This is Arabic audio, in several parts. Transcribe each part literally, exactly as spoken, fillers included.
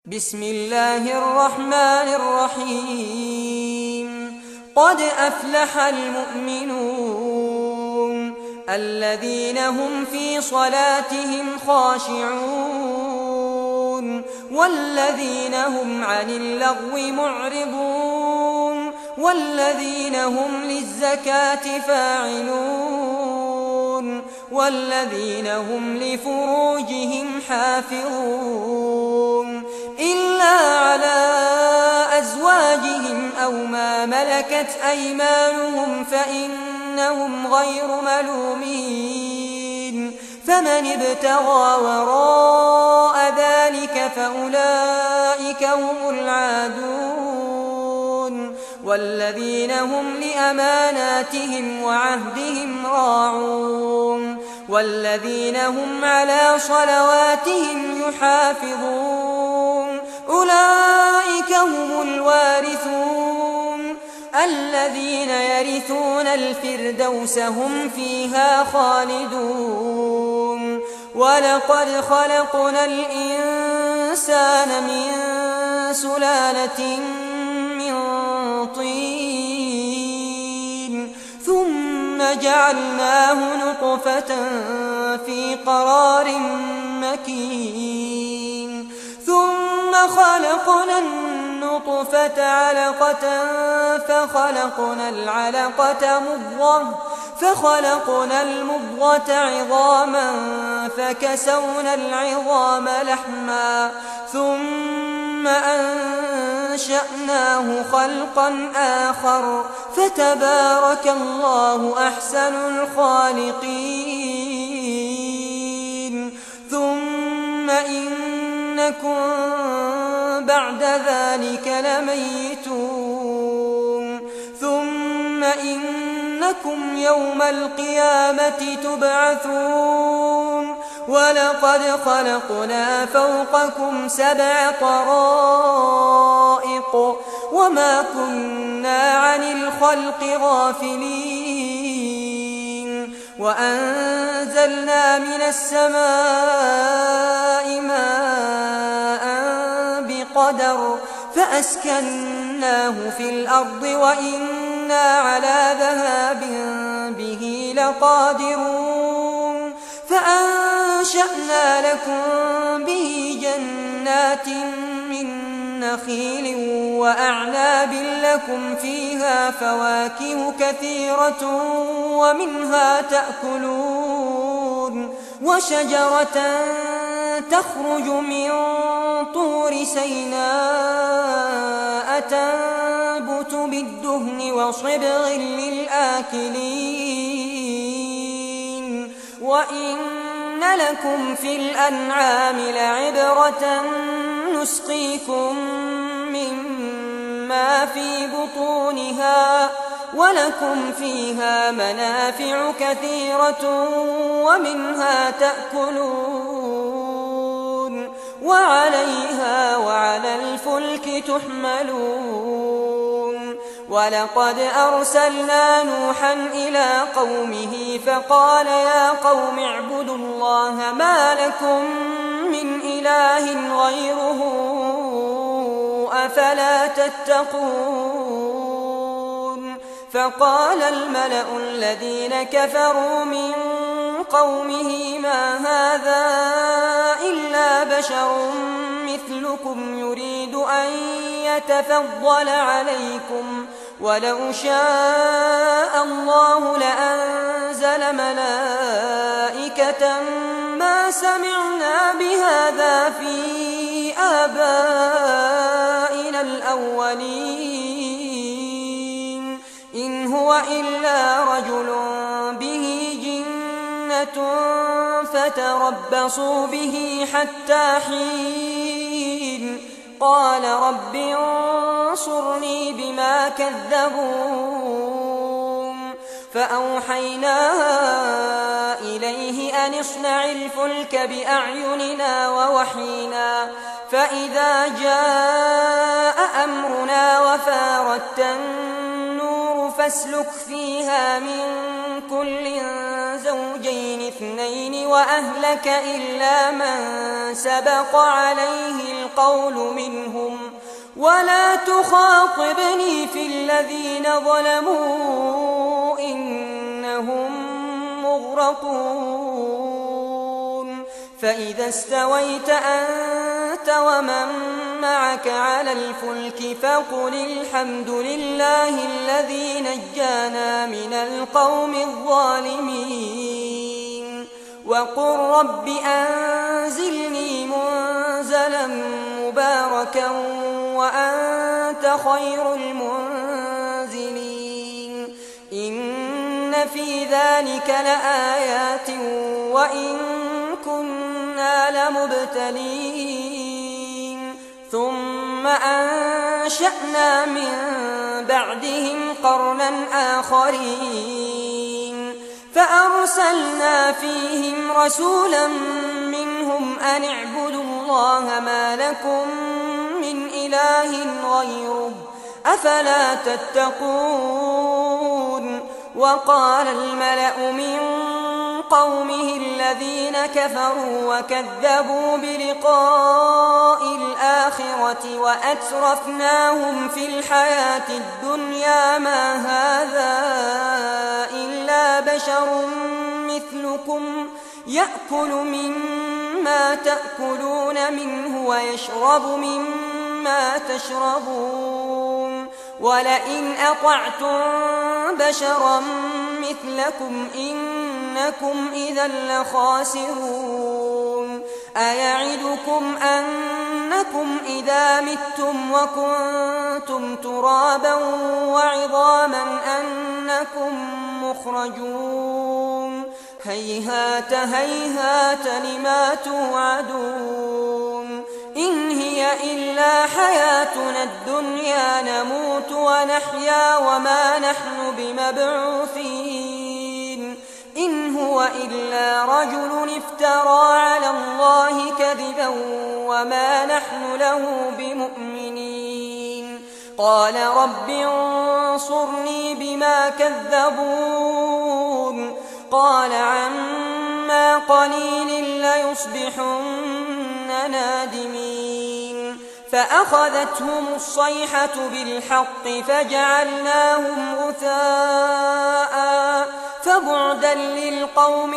بسم الله الرحمن الرحيم قد أفلح المؤمنون الذين هم في صلاتهم خاشعون والذين هم عن اللغو معرضون والذين هم للزكاة فاعلون والذين هم لفروجهم حافظون إلا على أزواجهم أو ما ملكت أيمانهم فإنهم غير ملومين فمن ابتغى وراء ذلك فأولئك هم العادون والذين هم لأماناتهم وعهدهم راعون والذين هم على صلواتهم يحافظون أولئك هم الوارثون الذين يرثون الفردوس هم فيها خالدون ولقد خلقنا الإنسان من سلالة من طين ثم جعلناه نطفة في قرار مكين ثم خلقنا النطفة علقة فخلقنا العلقة مضغة فخلقنا المضغة عظاما فكسونا العظام لحما ثم أنشأناه خلقا آخر فتبارك الله أحسن الخالقين ثم إنكم بعد ذلك لميتون ثم إنكم يوم القيامة تبعثون ولقد خلقنا فوقكم سبع طرائق وما كنا عن الخلق غافلين وأنزلنا من السماء ماء بقدر فأسكناه في الأرض وإنا على ذهاب به لقادرون فأنشأنا لكم به جنات من نخيل وأعناب لكم فيها فواكه كثيرة ومنها تأكلون وشجرة تخرج من طور سيناء تنبت بالدهن وصبغ للآكلين وإن لكم في الأنعام لعبرة نسقيكم مما في بطونها ولكم فيها منافع كثيرة ومنها تأكلون وعليها وعلى الفلك تحملون ولقد أرسلنا نوحا إلى قومه فقال يا قوم اعبدوا الله ما لكم من إله غيره أفلا تتقون فقال الملأ الذين كفروا من قومه ما هذا إلا بشر مثلكم يريد أن يتفضل عليكم ولو شاء الله لأنزل ملائكة ما سمعنا بهذا في آبائنا الأولين إن هو إلا رجل به جنة فتربصوا به حتى حين قال رب انصرني بما كذبون فأوحينا إليه أن اصنع الفلك بأعيننا ووحينا فإذا جاء أمرنا وفارت النور فاسلك فيها من كل زوجين اثنين وأهلك إلا من سبق عليه القول منهم ولا تخاطبني في الذين ظلموا إنهم مغرقون فإذا استويت أنت ومن معك على الفلك فقل الحمد لله الذي نجانا من القوم الظالمين وقل رب أنزلني منزلا مباركا وأنت خير المنزلين إن في ذلك لآيات وإن كنا لمبتلين ثم أنشأنا من بعدهم قرنا آخرين فأرسلنا فيهم رسولا منهم أن اعبدوا الله ما لكم من إله غيره أفلا تتقون وقال الملأ من قومه الذين كفروا وكذبوا بلقاء الآخرة وأترفناهم في الحياة الدنيا ما هذا إلا بشر مثلكم يأكل مما تأكلون منه ويشرب مما تشربون ولئن أطعتم بشرا مثلكم إنكم إذا لخاسرون أيعدكم أنكم إذا متم وكنتم ترابا وعظاما أنكم مخرجون هيهات هيهات لما توعدون إن هي إلا حياتنا الدنيا نموت ونحيا وما نحن بمبعوثين إن هو إلا رجل افترى على الله كذبا وما نحن له بمؤمنين قال رب انصرني بما كذبون قال عما قليل ليصبحن نادمين فأخذتهم الصيحة بالحق فجعلناهم غثاء فبعدا للقوم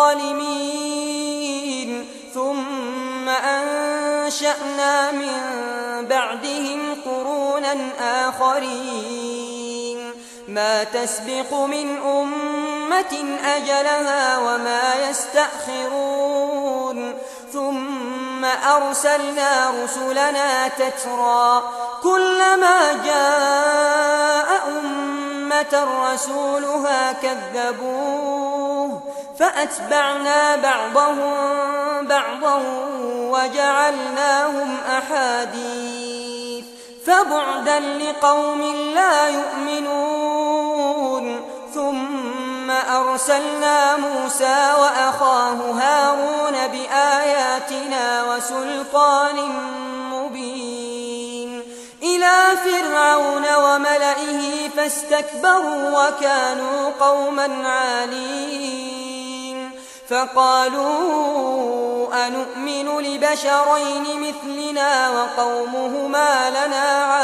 الظالمين ثم أنشأنا من بعدهم قرونا آخرين ما تسبق من أمة أجلها وما يستأخرون ثم أرسلنا رسلنا تترى كلما جاء أمة رسولها كذبوه فأتبعنا بعضهم بعضا وجعلناهم أحاديث فبعدا لقوم لا يؤمنون ثم أرسلنا موسى وأخاه هارون بآياتنا وسلطان مبين إلى فرعون وملئه فاستكبروا وكانوا قوما عالين فقالوا أنؤمن لبشرين مثلنا وقومهما لنا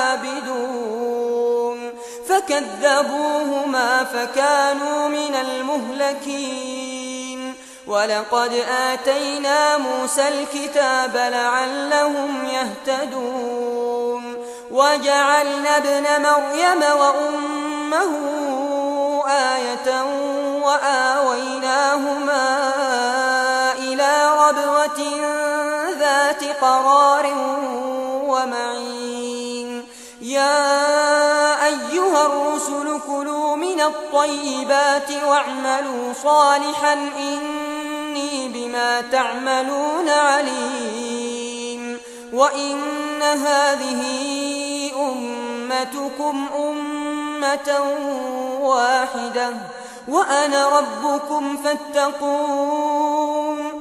عابدون فكذبوهما فكانوا من المهلكين ولقد آتينا موسى الكتاب لعلهم يهتدون وجعلنا ابن مريم وأمه آية وآويناهما إلى ربوة ذات قرار ومعين يا أيها الرسل كلوا من الطيبات واعملوا صالحا إني بما تعملون عليم وإن هذه أمتكم أمة واحدة وأنا ربكم فاتقون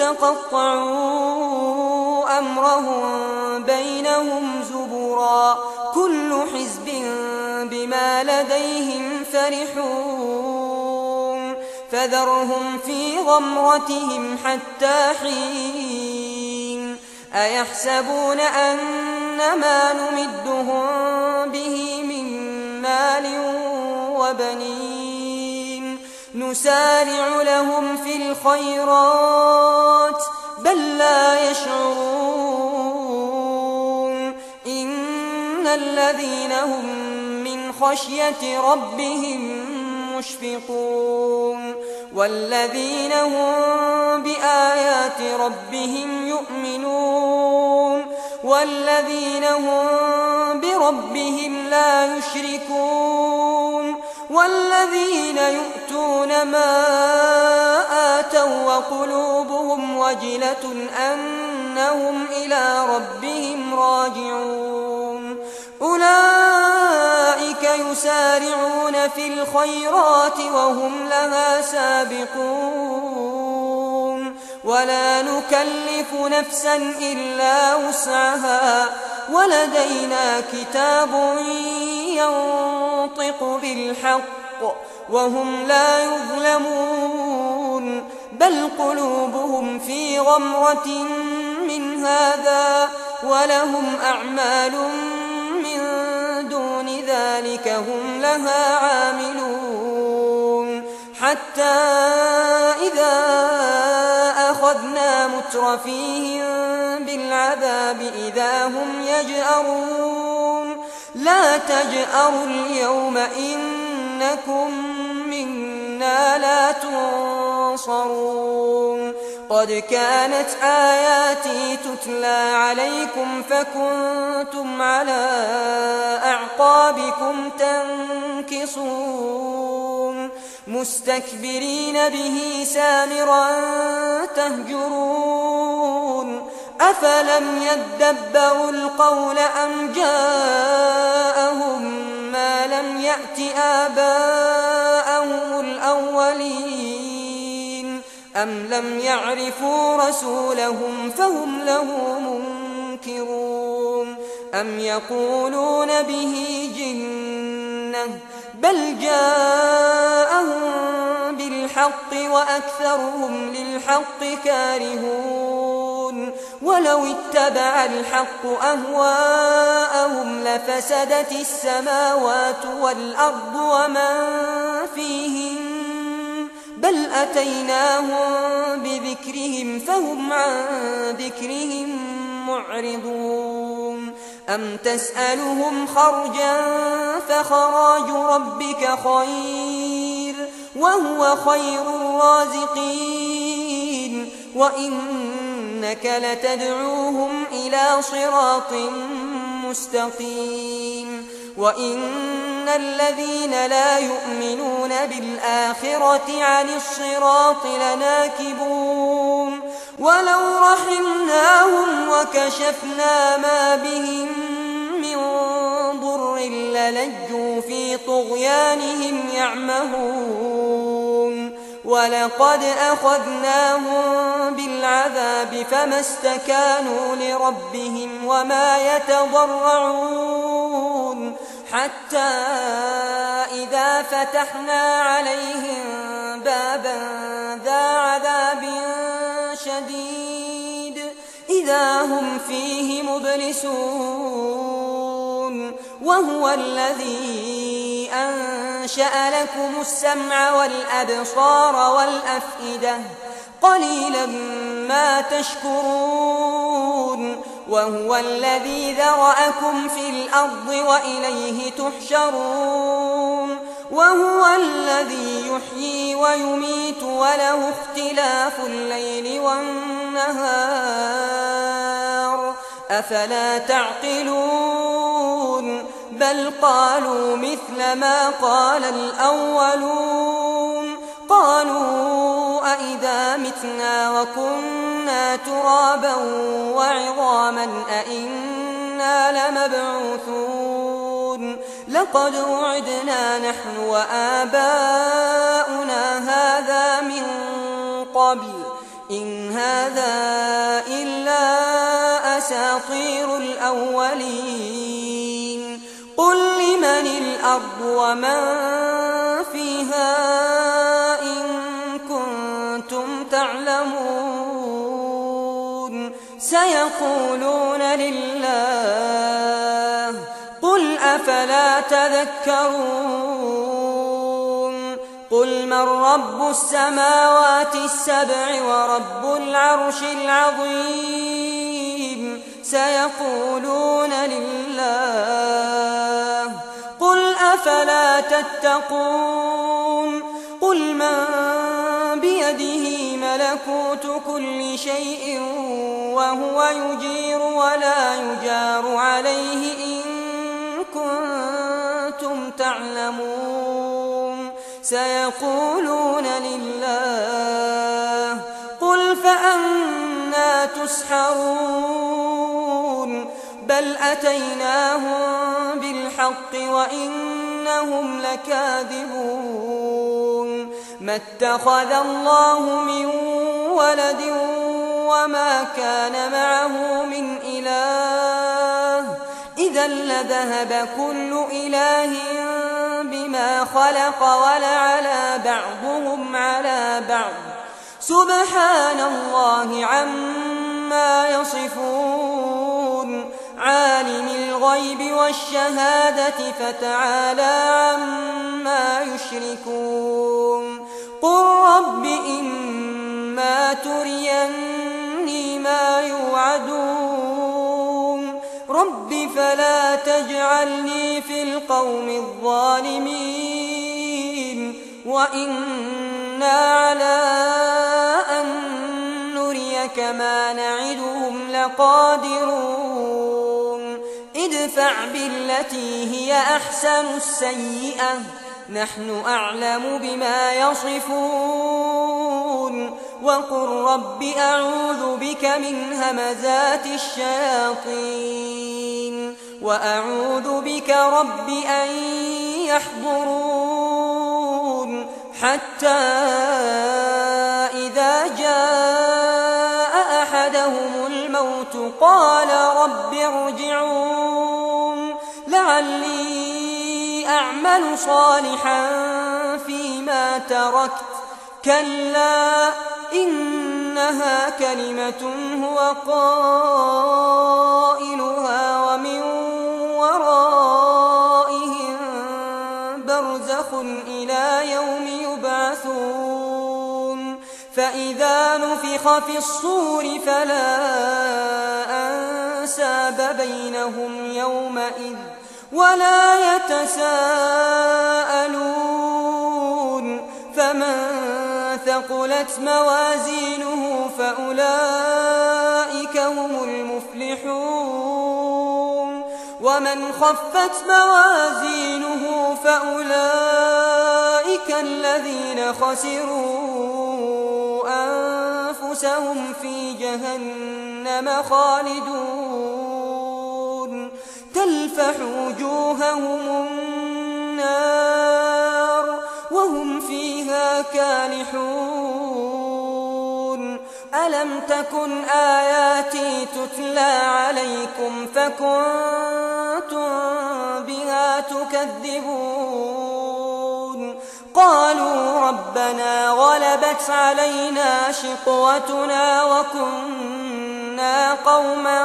فتقطعوا أمرهم بينهم زبرا كل حزب بما لديهم فرحون فذرهم في غمرتهم حتى حين أيحسبون أن ما نمدهم به من مال وبنين نسارع لهم في الخيرات بل لا يشعرون إن الذين هم من خشية ربهم مشفقون والذين هم بآيات ربهم يؤمنون والذين هم بربهم لا يشركون والذين يؤتون ما آتوا وقلوبهم وجلة أنهم إلى ربهم راجعون أولئك يسارعون في الخيرات وهم لها سابقون ولا نكلف نفسا إلا وسعها ولدينا كتاب ينطق بالحق وهم لا يظلمون بل قلوبهم في غمرة من هذا ولهم أعمال من دون ذلك هم لها عاملون حتى إذا أخذنا مترفيهم بالعذاب إذا هم يجأرون لا تجأروا اليوم إنكم منا لا تنصرون قد كانت آياتي تتلى عليكم فكنتم على أعقابكم تنكصون مستكبرين به سامرا تهجرون أفلم يدبروا القول أم جاءهم ما لم يأت آباءهم الأولين أم لم يعرفوا رسولهم فهم له منكرون أم يقولون به جنة بل جاءهم بالحق وأكثرهم للحق كارهون ولو اتبع الحق أهواءهم لفسدت السماوات والأرض ومن فيهن بل أتيناهم بذكرهم فهم عن ذكرهم معرضون أم تسألهم خرجا فخراج ربك خير وهو خير الرازقين وإنك لتدعوهم إلى صراط مستقيم وإن الذين لا يؤمنون بالآخرة عن الصراط لناكبون ولو رحمناهم وكشفنا ما بهم من ضر للجوا في طغيانهم يعمهون ولقد أخذناهم بالعذاب فما استكانوا لربهم وما يتضرعون حتى إذا فتحنا عليهم بابا ذا عذاب شديد إذا هم فيه مبلسون وهو الذي أنشأ لكم السمع والأبصار والأفئدة قليلا ما تشكرون وهو الذي ذرأكم في الأرض وإليه تحشرون وهو الذي يحيي ويميت وله اختلاف الليل والنهار أفلا تعقلون بل قالوا مثل ما قال الأولون قالوا أئذا متنا وكنا ترابا وعظاما أئنا لمبعوثون لقد وعدنا نحن وآباؤنا هذا من قبل إن هذا إلا أساطير الأولين قل لمن الأرض ومن فيها إن سيقولون لله قل أفلا تذكرون قل من رب السماوات السبع ورب العرش العظيم سيقولون لله قل أفلا تتقون قل من بيده ملكوت كل شيء وهو يجير ولا يجار عليه إن كنتم تعلمون سيقولون لله قل فأنى تسحرون بل أتيناهم بالحق وإنهم لكاذبون ما اتخذ الله من ولد وما كان معه من إله إذا لذهب كل إله بما خلق ولعلى بعضهم على بعض سبحان الله عما يصفون عالم الغيب والشهادة فتعالى عما يشركون قل رب إما تريني ما يوعدون رب فلا تجعلني في القوم الظالمين وإنا على أن نريك ما نعدهم لقادرون ادفع بالتي هي أحسن السيئة نحن أعلم بما يصفون وقل رب أعوذ بك من همزات الشياطين وأعوذ بك رب أن يحضرون حتى إذا جاء أحدهم الموت قال رب ارجعون لعلي أعمل صالحا فيما تركت كلا إنها كلمة هو قائلها ومن ورائهم برزخ إلى يوم يبعثون فإذا نفخ في الصور فلا أنساب بينهم يومئذ ولا يتساءلون فمن ثقلت موازينه فأولئك هم المفلحون ومن خفت موازينه فأولئك الذين خسروا أنفسهم في جهنم خالدون تلفح وجوههم النار وهم فيها كالحون ألم تكن آياتي تتلى عليكم فكنتم بها تكذبون قالوا ربنا غلبت علينا شقوتنا وكنا قوما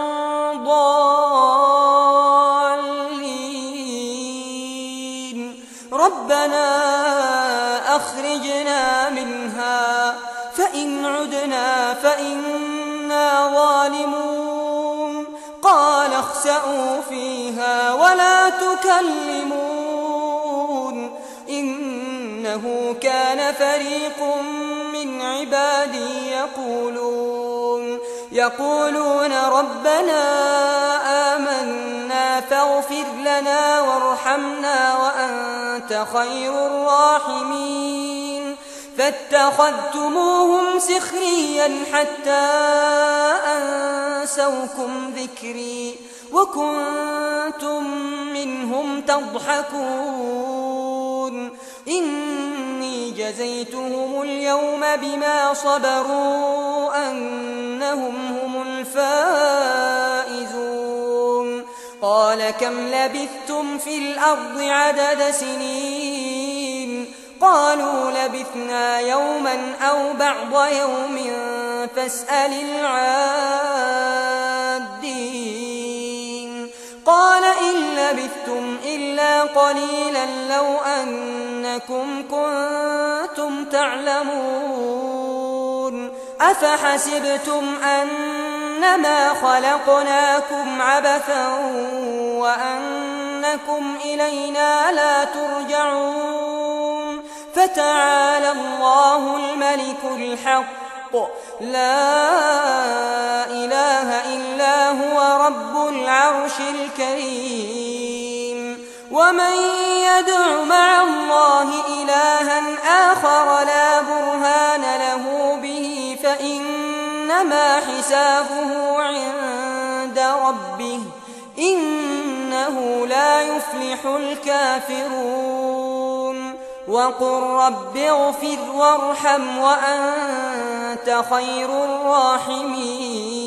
ضالين ربنا أخرجنا منها فإن عدنا فإنا ظالمون قال اخسئوا فيها ولا تكلمون إنه كان فريق من عبادي يقولون يقولون ربنا آمنا فاغفر لنا وارحمنا وأنت خير الراحمين فاتخذتموهم سخريا حتى أنسوكم ذكري وكنتم منهم تضحكون إني جزيتهم اليوم بما صبروا أنهم هم الفائزون قال كم لبثتم في الأرض عدد سنين قالوا لبثنا يوما أو بعض يوم فاسأل العادين قال إن لبثتم إلا قليلا لو أنكم كنتم تعلمون أفحسبتم أنما خلقناكم عبثا وأنكم إلينا لا ترجعون فتعالى الله الملك الحق لا إله إلا هو رب العرش الكريم ومن يدع مع الله إلها آخر لا برهان له به فإنما حسابه عند ربه إنه لا يفلح الكافرون وقل رب اغفر وارحم وأنت خير الراحمين